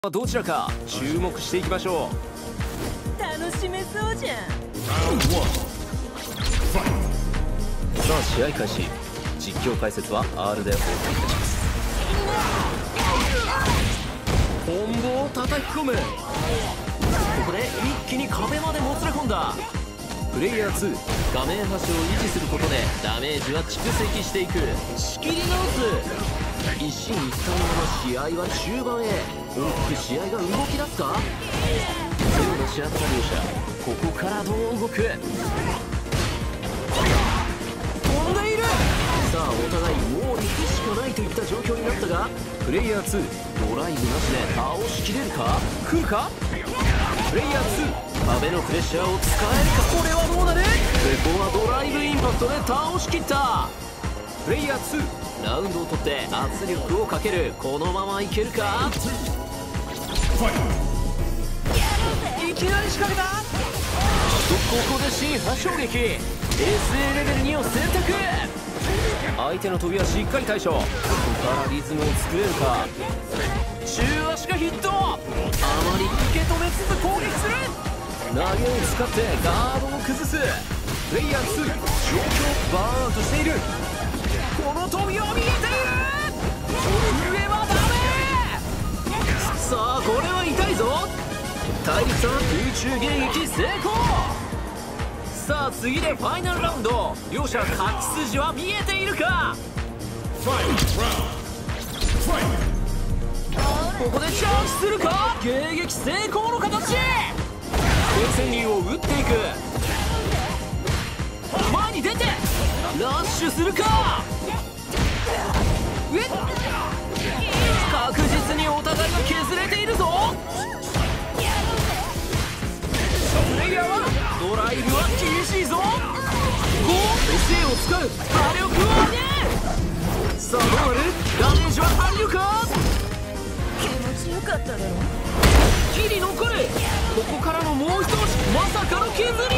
どちらか注目していきましょう。 楽しめそうじゃん。 さあ試合開始。実況解説は R でお送りいたします。コンボを叩き込む。ここで一気に壁までもつれ込んだ。プレイヤー2、画面端を維持することでダメージは蓄積していく。仕切り直す。一進一退のまま試合は終盤へ。大きく試合が動き出すか。手を出し合った両者、ここからどう動く。飛んでいる。さあお互いもう行くしかないといった状況になったが、プレイヤー2、ドライブなしで倒しきれるか。来るか。プレイヤー2、壁のプレッシャーを使えるか。これはどうなる。ここはドライブインパクトで倒しきった。プレイヤー2、ラウンドを取って圧力をかける。このままいけるか。いきなり仕掛けた。ここで新波衝撃 SA レベル2を選択。相手の飛びはしっかり対処。ここからリズムを作れるか。中足がヒット。あまり受け止めつつ攻撃する。投げを使ってガードを崩す。プレイヤー2、状況バーンアウトしている。この飛びは見えている。震えはダメ。さあこれは痛いぞ。大陸さん空中迎撃成功。さあ次でファイナルラウンド。両者勝ち筋は見えているか。ここでチャージするか。迎撃成功の形。電線竜を打っていく。前に出てラッシュするか。確実にお互いが削れているぞ。プレイヤーはドライブは厳しいぞ。SA を使う。火力を上げる。さあどうなる。ダメージは足りるか。 気持ちよかっただろ。 ギリ残る。ここからのもう一押し。まさかの削り。